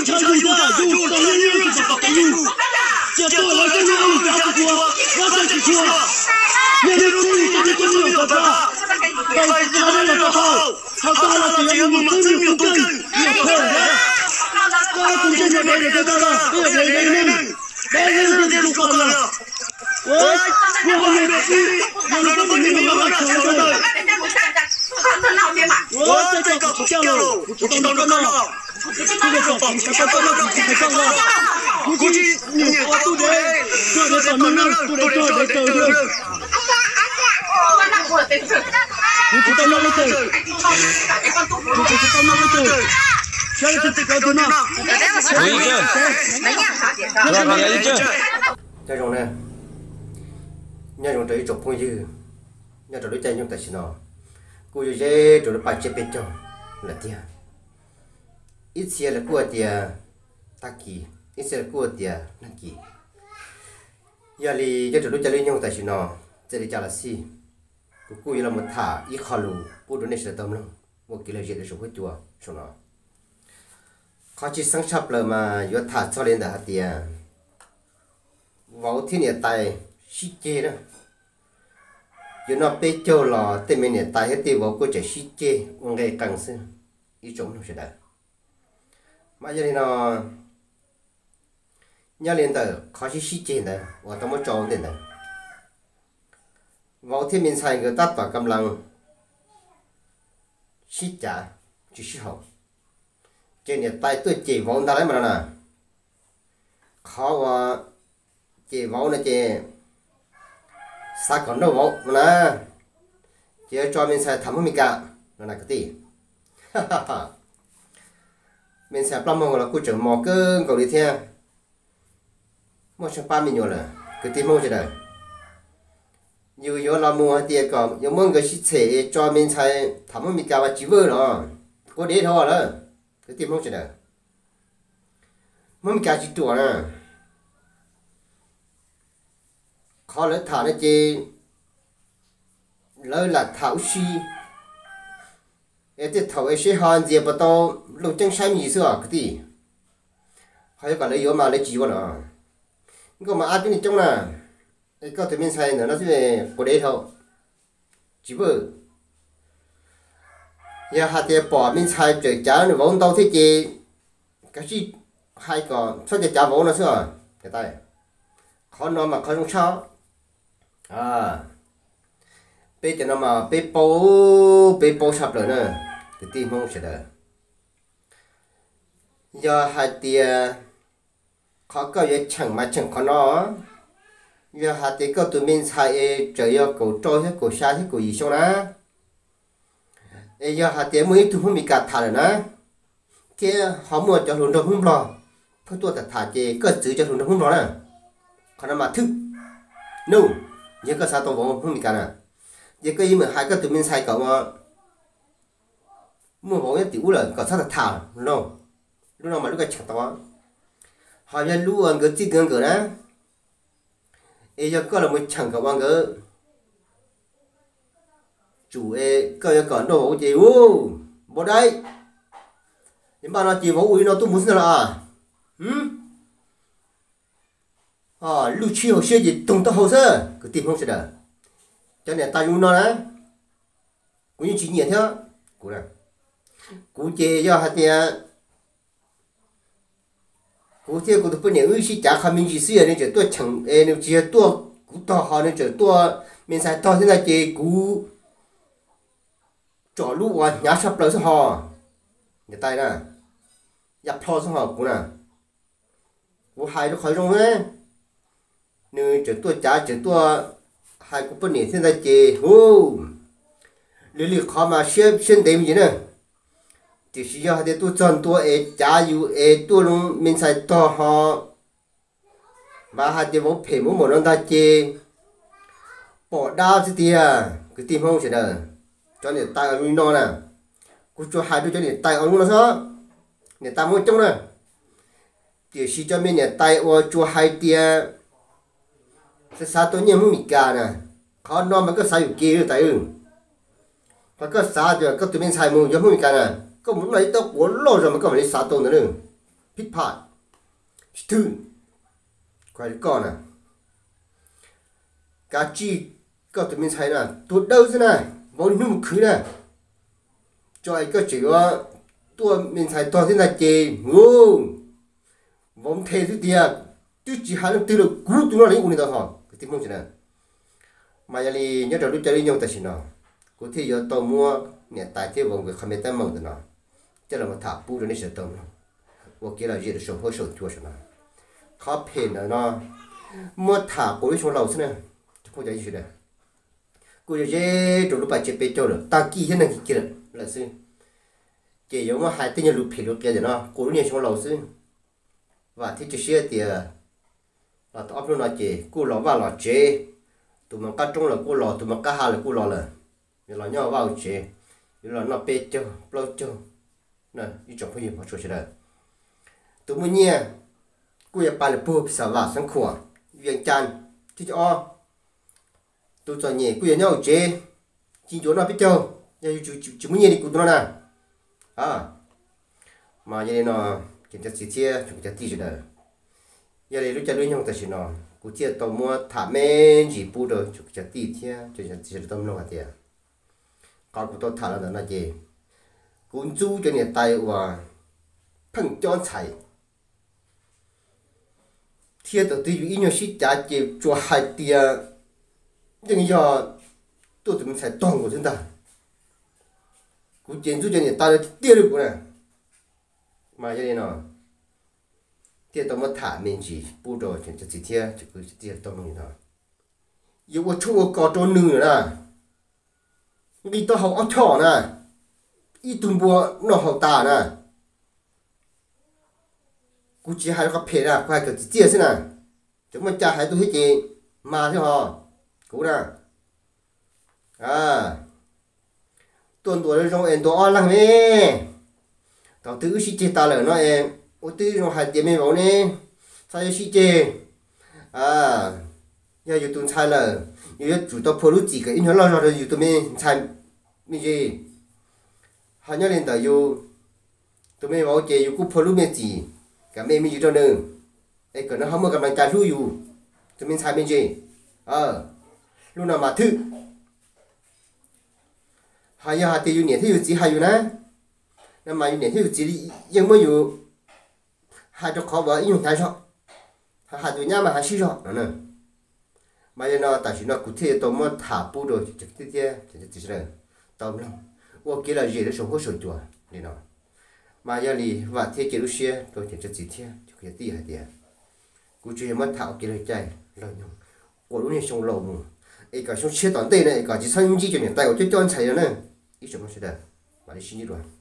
cha du da du tao như chỉ có cái du chỉ tôi là cái du cha của nó chỉ của nên tôi chỉ nhiều cả đây là nó sao là chỉ một thứ nhiều cân nhiều hơn tôi cũng chỉ là đây là tôi là đây là cái du con là ôi nhiều người biết đi nhiều người biết đi mà nó chơi rồi ôi cái cậu treo rồi chỉ còn nó tôi được phòng cái tôi chỉ phải xong rồi tôi chỉ nhiều quá tôi đấy tôi được còn nó tôi đấy chơi được tôi tao nó chơi tôi tao nó chơi chơi thì cái tôi nó đi chưa rồi đi chưa chơi rồi nè nhà rồi tới chụp phong dư nhà rồi đối chơi nhưng tại sao nó cô yêu dễ rồi nó phải chơi bên trong là tiền ít xe là của tiền ta kỳ ít xe là của tiền năng kỳ giờ thì cho tụi nó chơi lên nhau tại sao nó chơi đi chơi là gì cô yêu là một thả ít khó lù cô đối này sẽ tâm lắm một kỳ là dễ để sống hết chùa số nó khó chỉ sáng sắp là mà yêu thả cho lên đã tiền vào thiên địa tài xí chê đó yêu nó bé châu là tên mình địa tài hết tiền vào cô chơi xí chê ông ngày càng xưa ít chống nó sẽ đạt mà giờ thì nó nhà liền tới khó xí chê này và tao mới cho đến này vào thiên mình xài người ta và cầm lăng xí trả chỉ xí hậu trên địa tài tôi chỉ vào ta lấy mà nè khó và chỉ vào này chỉ sao còn đâu vào nè chỉ cho mình xài thấm mình cả nó là cái gì mình sẽ làm mong là cô trưởng mò cơ cầu đi theo mua sang ba mình nhiều là cái tim mong gì đây nhiều làm mua tiền còn nhiều mong cái sẽ cho mình xài thấm mình cả và chỉ vừa đó có để thôi đó cái tim mong gì đây mình cả chỉ tuổi nè khó lấy thả nó chỉ lấy là thảo si cái thảo ấy sẽ hoàn gì bắt đầu lúc chân sai gì xưa cái gì hay còn lấy yếu mà lấy chỉ vào nó cái mà ăn cái trong là cái câu từ bên sai nữa nó sẽ có đấy thôi chỉ vừa giờ hạt tiền bỏ bên sai trời trả nó vốn đâu thế chị cái gì hay còn sao để trả vốn nó xưa cái tay khó nói mà khó không sao bây giờ nó mà bây bố sập rồi nè thì tim không sẽ đỡ giờ hai tia khó có gì chẳng mà chẳng có nó giờ hai tia có tụi mình xài trời giờ cổ trôi hết cổ xa hết cổ gì xong đó giờ hai tia mới tụi mình cả thả rồi nè thì họ mua cho luôn đâu không lo thôi tôi thả chè cơ xử cho luôn đâu không lo nè còn mà thức no nhớ có sao tôi vẫn không bị cả nè giờ cái mà hai cái tụi mình xài cậu mà mua vốn nhất tiểu là có sao thả luôn lúc nào mà lúc cái chẳng to họ giờ lú ăn cái gì gần đó giờ có là một chẳng cậu ăn cái chủ có giờ còn đồ gì ô bộ đây những bạn nó chỉ vô uy nó tôi muốn là lưu chiêu xe gì tung tao hồ sơ cái tìm không sẽ đỡ cho nên ta dùng nó đấy cũng như chỉ nhẹ theo cũng là cũng chế do hạt tiền cũng theo cũng được nhiều sĩ trả khai minh chỉ xưa nên chỉ tôi chẳng nếu chỉ tôi cũng to họ nên chỉ tôi mình sai to thế này chỉ cũng cho lũ và nhà sập lại số họ người ta nè nhập thò số họ cũng nè cũng hai nó khỏi rong đấy nếu chỉ tôi trả chỉ tôi hai cũng bất niệm thế này chỉ hú lý khó mà xuyên tìm gì nữa thì chỉ do để tôi chọn tôi trả yêu tôi luôn mình sai to họ mà hai thì vô phải muốn một lần ta chỉ bỏ đau chứ thì cái tim không sẽ đỡ cho nên tay ở nó nè cô cho hai đứa cho nên tay ở nó sao người ta muốn trong nè thì chỉ cho mình này tay ở cho hai tia sẽ sao tôi nhớ mình cả nè khó nó mà có saiอยู่kia tại và có sao rồi có tụi mình sai mù giống mình cả nè có muốn lấy tao cuốn lô rồi mà có phải xả tông nữa hít phạt thứ quay con à cá chi có tụi mình thấy là tụi đâu thế này vô đi nung khứ này cho ai có chỉ có tụi mình thấy to thế này chê ngu vốn thế thứ tiệt chứ chỉ hai lần từ được cú tụi nó lấy uống đi tao hỏi cái tiếng mông thế này mà giờ đi nhớ đầu lúc chơi đi nhau tại sao nào cụ thể giờ tao mua nhà tài thế vòng cái không biết tên mông thế nào chắc là một tháp bù rồi nó sẽ tông và kia là gì để sống hơi sống chua thế nào khó phê nó mua tháp của cái số lầu thế này không có gì đấy cô giờ dễ trong lúc bài chơi bê châu được ta kỹ thế này kia được là sư chỉ giống mà hai tên nhà lụp phê lụp kia rồi nó cô lúc này số lầu sư và thiết chế xe thì là tao áp luôn là chị cô lò vào là chế tụi mình cắt trong là cô lò tụi mình cắt hai là cô lò là là nhau vào chế là nó bê châu lâu châu nè đi chọn cái gì mà cho chị đây tụi mình nhé cô giờ bài là bùa xả vào sáng khỏe viên chan chứ cho tụi cho nhẹ cô giờ nhau chế chỉ chỗ nó bê châu giờ chúng mình nhẹ đi cô tụi nó nè mà giờ nó chúng ta chỉ chia chúng ta tí rồi giờ này lúc chơi luôn nhau ta chỉ nó cụ chia tàu mua thả men chỉ bù rồi chúng ta tí chia chúng ta chỉ tàu mua hạt tiền còn cụ tàu thả là gì cuốn chú cho nên tay và phăng cho chạy thiết đầu tư ý nhau xí trả chịu cho hai tiền nhưng giờ tôi tụi mình phải toàn của chúng ta cụ chiến chú cho nên tay tiêu được của này mà cho nên nó thiết tao mới thả mình chỉ bù rồi chúng ta chỉ thiết chỉ cứ thiết tao mình thôi yêu có chỗ có chỗ nửa nè đi tao học ở trò nè ít tuần bùa nó học tà nè cú chỉ hai cái phê nè quay cái chia thế nè chúng mình cha hai tôi hết chị mà thế hả cú nè tuần tuổi trong em tôi lăng nè tao tự sĩ chế ta lời nó em ô tư trong hai tiền mình bảo nè sao sĩ chế giờ yêu tuần sai là yêu chủ tao phô lúc gì cái in nó lo rồi yêu tụi mình sai mình gì họ nhớ lên tờ yêu tụi mình bảo chế yêu cũng phô lúc mình gì cả mình yêu cho nên ấy còn nó không có cảm giác trả thù yêu tụi mình sai mình gì lúc nào mà thứ hai giờ hai tiền yêu nhẹ thì yêu gì hai yêu nè nhưng mà yêu nhẹ thì yêu gì nhưng mà yêu hai chỗ khó vợ yêu hai chỗ hai tụi nhà mà hai xí chỗ nè mà giờ nó tại vì nó cụ thể tôi muốn thả bù rồi trực tiếp chỉ là tao lòng ô kia là gì đó sống có sôi chùa đi nó mà giờ thì và thế chế lúc xưa tôi chỉ cho chỉ thế chỉ tí hai tiền cụ chỉ mất thảo kia là chạy lợi nhung của lúc này sống lâu mà ấy cả sống chết toàn tây này cả chỉ sang chỉ cho miền tây của cho chạy nữa nè ít chỗ nó sẽ được mà đi xin đi rồi